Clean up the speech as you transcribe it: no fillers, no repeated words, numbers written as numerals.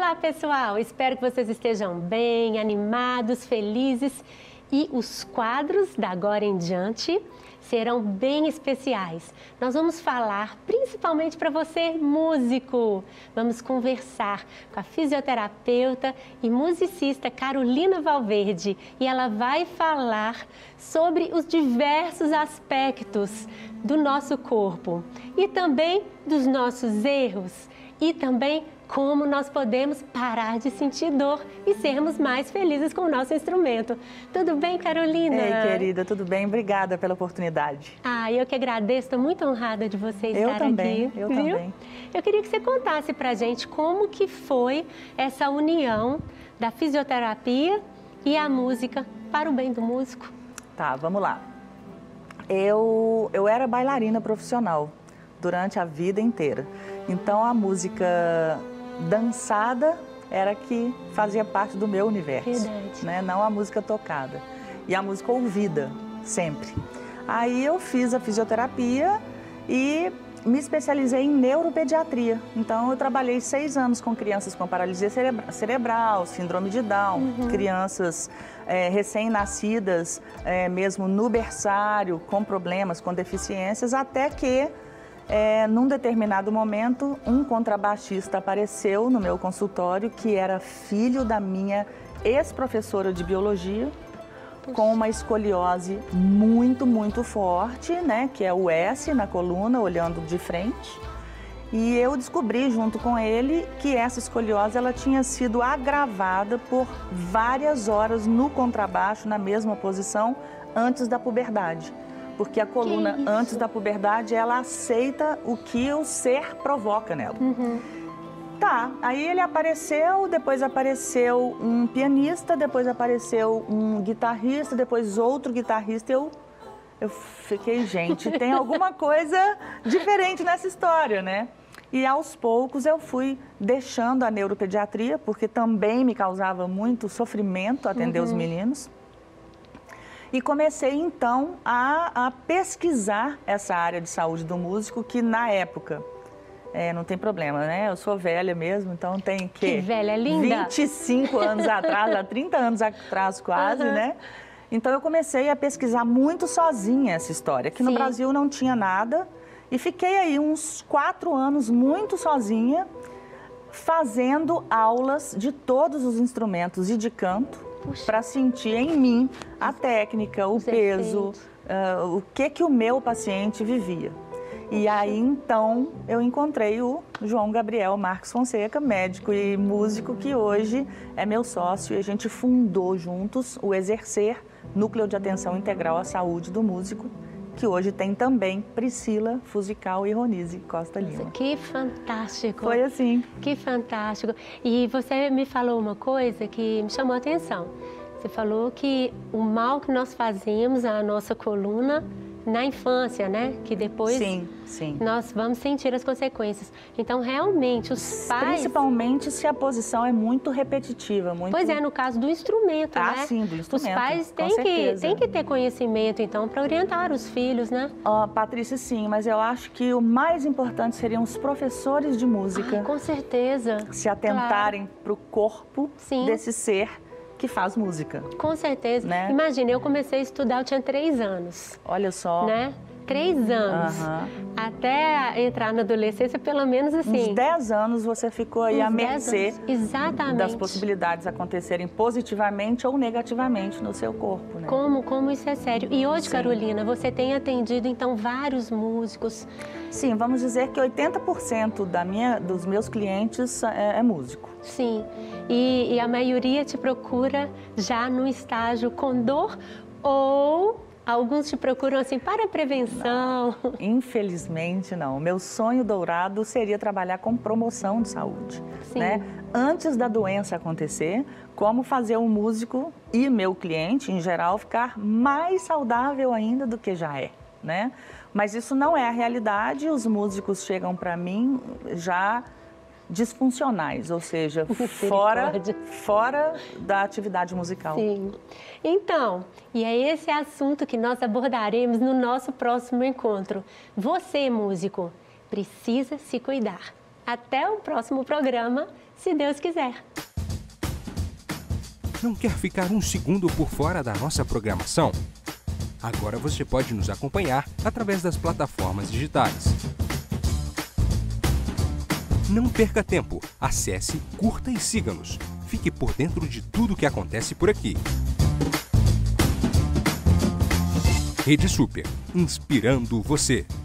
Olá, pessoal! Espero que vocês estejam bem, animados, felizes. E os quadros da agora em diante serão bem especiais. Nós vamos falar principalmente para você, músico. Vamos conversar com a fisioterapeuta e musicista Carolina Valverde. E ela vai falar sobre os diversos aspectos do nosso corpo e também dos nossos erros e também como nós podemos parar de sentir dor e sermos mais felizes com o nosso instrumento. Tudo bem, Carolina? Ei, querida, tudo bem? Obrigada pela oportunidade. Eu que agradeço, estou muito honrada de você estar aqui. Eu também. Eu queria que você contasse pra gente como que foi essa união da fisioterapia e a música para o bem do músico. Tá, vamos lá. Eu era bailarina profissional durante a vida inteira. Então a música dançada era que fazia parte do meu universo, né? Não a música tocada. E a música ouvida, sempre. Aí eu fiz a fisioterapia e me especializei em neuropediatria. Então eu trabalhei 6 anos com crianças com paralisia cerebral, síndrome de Down, crianças recém-nascidas, mesmo no berçário, com problemas, com deficiências, até que num determinado momento, um contrabaixista apareceu no meu consultório que era filho da minha ex-professora de biologia, com uma escoliose muito, muito forte, né? Que é o S na coluna, olhando de frente. E eu descobri junto com ele que essa escoliose ela tinha sido agravada por várias horas no contrabaixo, na mesma posição, antes da puberdade. Porque a coluna, antes da puberdade, ela aceita o que o ser provoca nela. Tá, aí ele apareceu, depois apareceu um pianista, depois apareceu um guitarrista, depois outro guitarrista. Eu fiquei, gente, tem alguma coisa diferente nessa história, né? E aos poucos eu fui deixando a neuropediatria, porque também me causava muito sofrimento atender os meninos. E comecei, então, a pesquisar essa área de saúde do músico, que na época, não tem problema, né? Eu sou velha mesmo, então tem que velha, linda! 25 anos atrás, há 30 anos atrás quase, né? Então eu comecei a pesquisar muito sozinha essa história, que no Brasil não tinha nada. E fiquei aí uns 4 anos muito sozinha, fazendo aulas de todos os instrumentos e de canto, para sentir em mim a técnica, o peso, o que o meu paciente vivia. E aí, então, eu encontrei o João Gabriel Marques Fonseca, médico e músico, que hoje é meu sócio, e a gente fundou juntos o Exercer, Núcleo de Atenção Integral à Saúde do Músico, que hoje tem também Priscila Fusical e Ronise Costa Lima. Que fantástico! Foi assim. Que fantástico! E você me falou uma coisa que me chamou a atenção. Você falou que o mal que nós fazemos à nossa coluna na infância, né? Que depois nós vamos sentir as consequências. Então, realmente, os pais... Principalmente se a posição é muito repetitiva. Muito... Pois é, no caso do instrumento, né? Sim, do instrumento. Os pais têm que ter conhecimento, então, para orientar os filhos, né? Patrícia, sim, mas eu acho que o mais importante seriam os professores de música. Com certeza. Se atentarem para o corpo desse ser que faz música. Com certeza. Né? Imagina, eu comecei a estudar, eu tinha 3 anos. Olha só. Né? 3 anos. Até entrar na adolescência, pelo menos assim. Uns 10 anos você ficou aí à mercê das possibilidades acontecerem positivamente ou negativamente no seu corpo. Né? Como isso é sério. E hoje, Carolina, você tem atendido, então, vários músicos. Sim, vamos dizer que 80% dos meus clientes é músico. Sim, e a maioria te procura já no estágio com dor ou alguns te procuram assim para prevenção? Não, infelizmente não. O meu sonho dourado seria trabalhar com promoção de saúde, né? Antes da doença acontecer, como fazer um músico e meu cliente, em geral, ficar mais saudável ainda do que já é, né? Mas isso não é a realidade, os músicos chegam para mim já disfuncionais, ou seja, fora da atividade musical. Sim. Então, e é esse assunto que nós abordaremos no nosso próximo encontro. Você, músico, precisa se cuidar. Até o próximo programa, se Deus quiser. Não quer ficar um segundo por fora da nossa programação? Agora você pode nos acompanhar através das plataformas digitais. Não perca tempo, acesse, curta e siga-nos. Fique por dentro de tudo o que acontece por aqui. Rede Super, inspirando você.